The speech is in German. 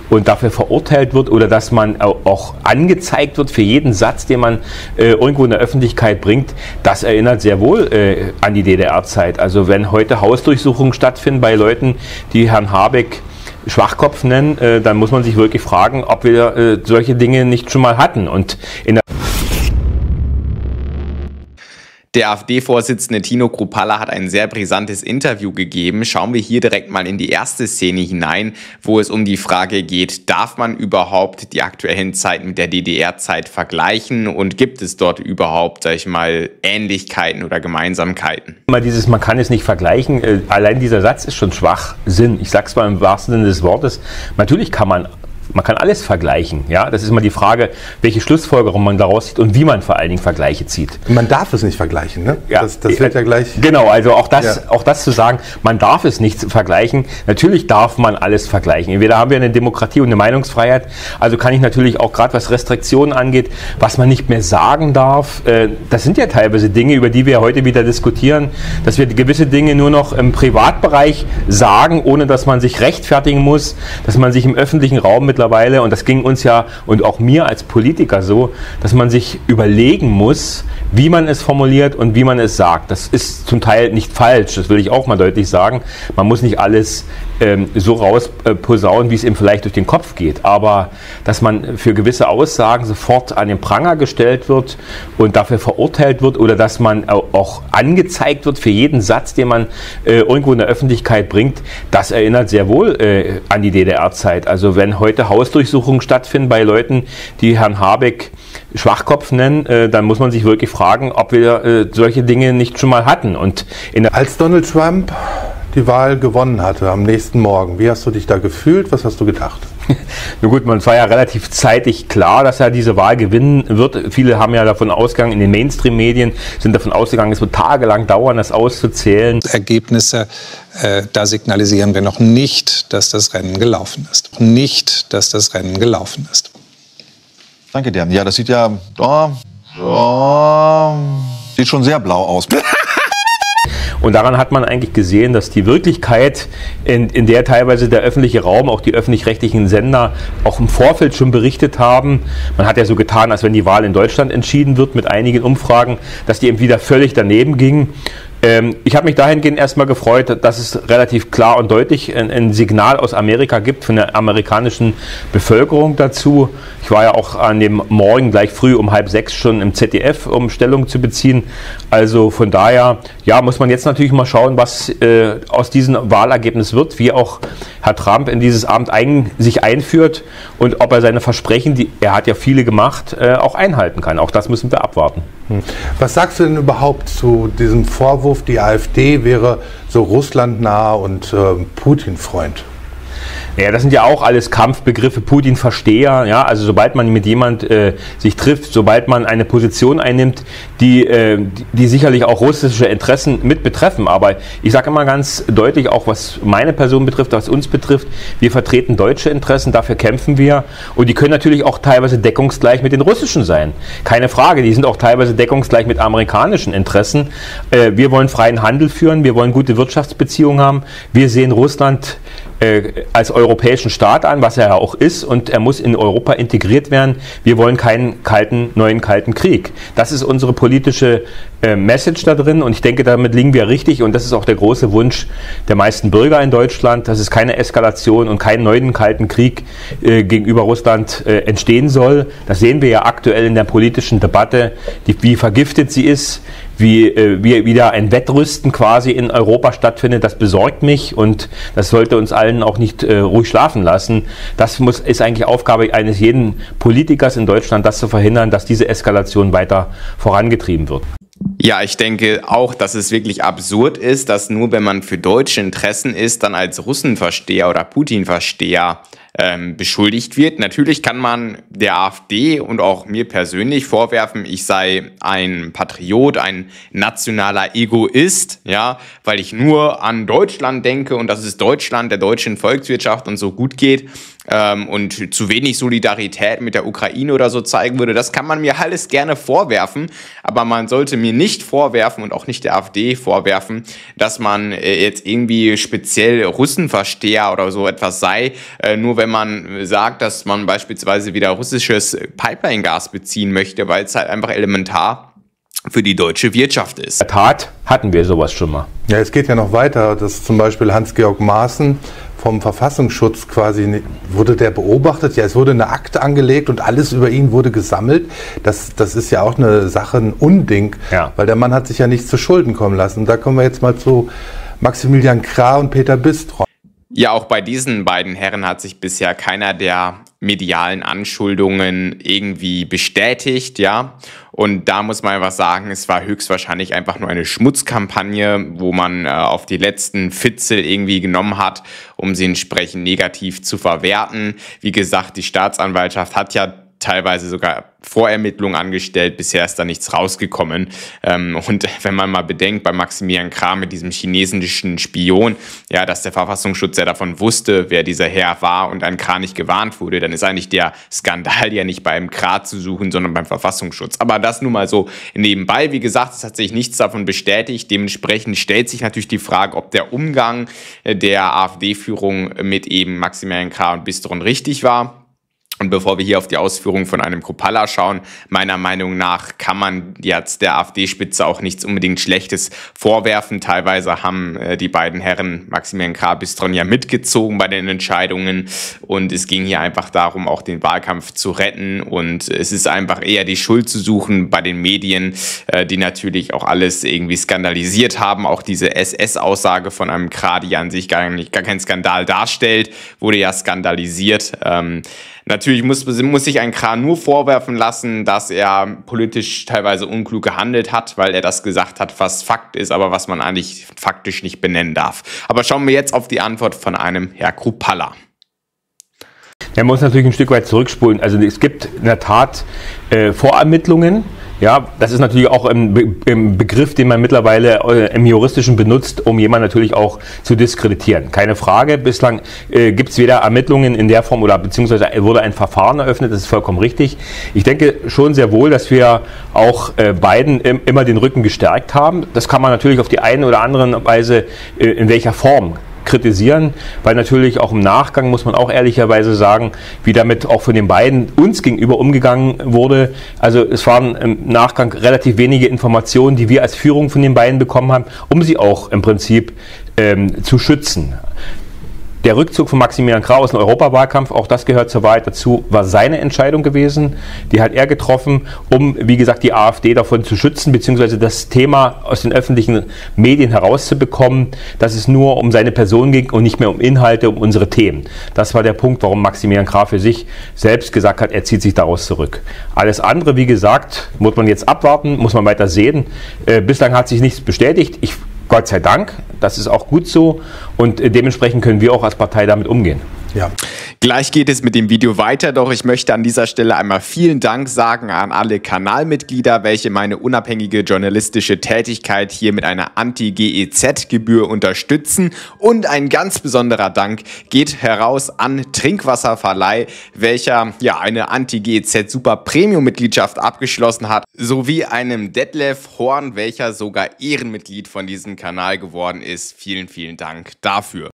und dafür verurteilt wird oder dass man auch angezeigt wird für jeden Satz, den man irgendwo in der Öffentlichkeit bringt, das erinnert sehr wohl an die DDR-Zeit. Also wenn heute Hausdurchsuchungen stattfinden bei Leuten, die Herrn Habeck Schwachkopf nennen, dann muss man sich wirklich fragen, ob wir solche Dinge nicht schon mal hatten. Und Der AfD-Vorsitzende Tino Kruppalla hat ein sehr brisantes Interview gegeben. Schauen wir hier direkt mal in die erste Szene hinein, wo es um die Frage geht, darf man überhaupt die aktuellen Zeiten mit der DDR-Zeit vergleichen und gibt es dort überhaupt, sag ich mal, Ähnlichkeiten oder Gemeinsamkeiten? Man kann es nicht vergleichen. Allein dieser Satz ist schon Schwachsinn. Ich sage es mal im wahrsten Sinne des Wortes. Natürlich kann man alles vergleichen. Ja? Das ist immer die Frage, welche Schlussfolgerung man daraus zieht und wie man vor allen Dingen Vergleiche zieht. Man darf es nicht vergleichen, ne? Ja, das wird ja gleich... Genau, also auch das zu sagen, man darf es nicht vergleichen. Natürlich darf man alles vergleichen. Entweder haben wir eine Demokratie und eine Meinungsfreiheit, also kann ich natürlich auch gerade was Restriktionen angeht, was man nicht mehr sagen darf. Das sind ja teilweise Dinge, über die wir heute wieder diskutieren, dass wir gewisse Dinge nur noch im Privatbereich sagen, ohne dass man sich rechtfertigen muss, dass man sich im öffentlichen Raum mittlerweile, und das ging uns ja und auch mir als Politiker so, dass man sich überlegen muss, wie man es formuliert und wie man es sagt. Das ist zum Teil nicht falsch, das will ich auch mal deutlich sagen. Man muss nicht alles so rausposaunen, wie es ihm vielleicht durch den Kopf geht. Aber dass man für gewisse Aussagen sofort an den Pranger gestellt wird und dafür verurteilt wird oder dass man auch angezeigt wird für jeden Satz, den man irgendwo in der Öffentlichkeit bringt, das erinnert sehr wohl an die DDR-Zeit. Also wenn heute Hausdurchsuchungen stattfinden bei Leuten, die Herrn Habeck Schwachkopf nennen, dann muss man sich wirklich fragen, ob wir solche Dinge nicht schon mal hatten. Und als Donald Trump die Wahl gewonnen hatte am nächsten Morgen, wie hast du dich da gefühlt? Was hast du gedacht? Nun gut, man war ja relativ zeitig klar, dass er diese Wahl gewinnen wird. Viele haben ja davon ausgegangen, in den Mainstream-Medien sind davon ausgegangen, es wird tagelang dauern, das auszuzählen. Ergebnisse, da signalisieren wir noch nicht, dass das Rennen gelaufen ist. Nicht, dass das Rennen gelaufen ist. Danke dir. Ja, das sieht ja sieht schon sehr blau aus. Und daran hat man eigentlich gesehen, dass die Wirklichkeit, in der teilweise der öffentliche Raum, auch die öffentlich-rechtlichen Sender, auch im Vorfeld schon berichtet haben. Man hat ja so getan, als wenn die Wahl in Deutschland entschieden wird mit einigen Umfragen, dass die eben wieder völlig daneben ging. Ich habe mich dahingehend erstmal gefreut, dass es relativ klar und deutlich ein Signal aus Amerika gibt, von der amerikanischen Bevölkerung dazu. Ich war ja auch an dem Morgen gleich früh um 5:30 schon im ZDF, um Stellung zu beziehen. Also von daher, ja, muss man jetzt natürlich mal schauen, was aus diesem Wahlergebnis wird, wie auch Herr Trump in dieses Amt sich einführt und ob er seine Versprechen, er hat ja viele gemacht, auch einhalten kann. Auch das müssen wir abwarten. Was sagst du denn überhaupt zu diesem Vorwurf, die AfD wäre so russlandnah und Putin-Freund? Ja, das sind ja auch alles Kampfbegriffe, Putin-Versteher. Ja, also sobald man mit jemand sich trifft, sobald man eine Position einnimmt, die sicherlich auch russische Interessen mit betreffen. Aber ich sage immer ganz deutlich, auch was meine Person betrifft, was uns betrifft, wir vertreten deutsche Interessen, dafür kämpfen wir. Und die können natürlich auch teilweise deckungsgleich mit den russischen sein. Keine Frage, die sind auch teilweise deckungsgleich mit amerikanischen Interessen. Wir wollen freien Handel führen, wir wollen gute Wirtschaftsbeziehungen haben. Wir sehen Russland als europäischen Staat an, was er ja auch ist, und er muss in Europa integriert werden. Wir wollen keinen neuen kalten Krieg. Das ist unsere politische Message da drin, und ich denke, damit liegen wir richtig, und das ist auch der große Wunsch der meisten Bürger in Deutschland, dass es keine Eskalation und keinen neuen kalten Krieg gegenüber Russland entstehen soll. Das sehen wir ja aktuell in der politischen Debatte, wie vergiftet sie ist, wie wieder ein Wettrüsten quasi in Europa stattfindet. Das besorgt mich, und das sollte uns allen auch nicht ruhig schlafen lassen. Das ist eigentlich Aufgabe eines jeden Politikers in Deutschland, das zu verhindern, dass diese Eskalation weiter vorangetrieben wird. Ja, ich denke auch, dass es wirklich absurd ist, dass nur wenn man für deutsche Interessen ist, dann als Russenversteher oder Putin-Versteher beschuldigt wird. Natürlich kann man der AfD und auch mir persönlich vorwerfen, ich sei ein Patriot, ein nationaler Egoist, ja, weil ich nur an Deutschland denke und dass es Deutschland, der deutschen Volkswirtschaft und so gut geht. und zu wenig Solidarität mit der Ukraine oder so zeigen würde. Das kann man mir alles gerne vorwerfen, aber man sollte mir nicht vorwerfen und auch nicht der AfD vorwerfen, dass man jetzt irgendwie speziell Russenversteher oder so etwas sei, nur wenn man sagt, dass man beispielsweise wieder russisches Pipeline-Gas beziehen möchte, weil es halt einfach elementar für die deutsche Wirtschaft ist. In der Tat hatten wir sowas schon mal. Ja, es geht ja noch weiter, dass zum Beispiel Hans-Georg Maaßen vom Verfassungsschutz quasi, wurde der beobachtet, ja, es wurde eine Akte angelegt und alles über ihn wurde gesammelt. Das ist ja auch eine Sache, ein Unding, weil der Mann hat sich ja nichts zu Schulden kommen lassen. Da kommen wir jetzt mal zu Maximilian Krah und Peter Bistron. Ja, auch bei diesen beiden Herren hat sich bisher keiner der medialen Anschuldungen irgendwie bestätigt, ja. Und da muss man einfach sagen, es war höchstwahrscheinlich einfach nur eine Schmutzkampagne, wo man auf die letzten Fitzel irgendwie genommen hat, um sie entsprechend negativ zu verwerten. Wie gesagt, die Staatsanwaltschaft hat ja teilweise sogar Vorermittlungen angestellt, bisher ist da nichts rausgekommen. Und wenn man mal bedenkt, bei Maximilian Krah mit diesem chinesischen Spion, ja, dass der Verfassungsschutz ja davon wusste, wer dieser Herr war und ein Krah nicht gewarnt wurde, dann ist eigentlich der Skandal ja nicht beim Krah zu suchen, sondern beim Verfassungsschutz. Aber das nun mal so nebenbei. Wie gesagt, es hat sich nichts davon bestätigt. Dementsprechend stellt sich natürlich die Frage, ob der Umgang der AfD-Führung mit eben Maximilian Krah und Bistron richtig war. Und bevor wir hier auf die Ausführungen von einem Kruppalla schauen, meiner Meinung nach kann man jetzt der AfD-Spitze auch nichts unbedingt Schlechtes vorwerfen. Teilweise haben die beiden Herren Maximilian Krah, Bistron ja mitgezogen bei den Entscheidungen und es ging hier einfach darum, auch den Wahlkampf zu retten und es ist einfach eher die Schuld zu suchen bei den Medien, die natürlich auch alles irgendwie skandalisiert haben. Auch diese SS-Aussage von einem Krah, die an sich gar keinen Skandal darstellt, wurde ja skandalisiert. Natürlich muss sich ein Krah nur vorwerfen lassen, dass er politisch teilweise unklug gehandelt hat, weil er das gesagt hat, was Fakt ist, aber was man eigentlich faktisch nicht benennen darf. Aber schauen wir jetzt auf die Antwort von einem Herr Kruppalla. Man muss natürlich ein Stück weit zurückspulen. Also es gibt in der Tat Vorermittlungen. Ja, das ist natürlich auch im Begriff, den man mittlerweile im Juristischen benutzt, um jemanden natürlich auch zu diskreditieren. Keine Frage. Bislang gibt es weder Ermittlungen in der Form oder beziehungsweise wurde ein Verfahren eröffnet. Das ist vollkommen richtig. Ich denke schon sehr wohl, dass wir auch beiden immer den Rücken gestärkt haben. Das kann man natürlich auf die eine oder andere Weise in welcher Form kritisieren, weil natürlich auch im Nachgang, muss man auch ehrlicherweise sagen, wie damit auch von den beiden uns gegenüber umgegangen wurde. Also es waren im Nachgang relativ wenige Informationen, die wir als Führung von den beiden bekommen haben, um sie auch im Prinzip zu schützen. Der Rückzug von Maximilian Krah aus dem Europawahlkampf, auch das gehört zur Wahrheit dazu, war seine Entscheidung gewesen. Die hat er getroffen, um, wie gesagt, die AfD davon zu schützen, beziehungsweise das Thema aus den öffentlichen Medien herauszubekommen, dass es nur um seine Person ging und nicht mehr um Inhalte, um unsere Themen. Das war der Punkt, warum Maximilian Krah für sich selbst gesagt hat, er zieht sich daraus zurück. Alles andere, wie gesagt, muss man jetzt abwarten, muss man weiter sehen. Bislang hat sich nichts bestätigt. Gott sei Dank, das ist auch gut so und dementsprechend können wir auch als Partei damit umgehen. Ja. Gleich geht es mit dem Video weiter, doch ich möchte an dieser Stelle einmal vielen Dank sagen an alle Kanalmitglieder, welche meine unabhängige journalistische Tätigkeit hier mit einer Anti-GEZ-Gebühr unterstützen. Und ein ganz besonderer Dank geht heraus an Trinkwasserverleih, welcher ja eine Anti-GEZ-Super-Premium-Mitgliedschaft abgeschlossen hat, sowie einem Detlef Horn, welcher sogar Ehrenmitglied von diesem Kanal geworden ist. Vielen, vielen Dank dafür.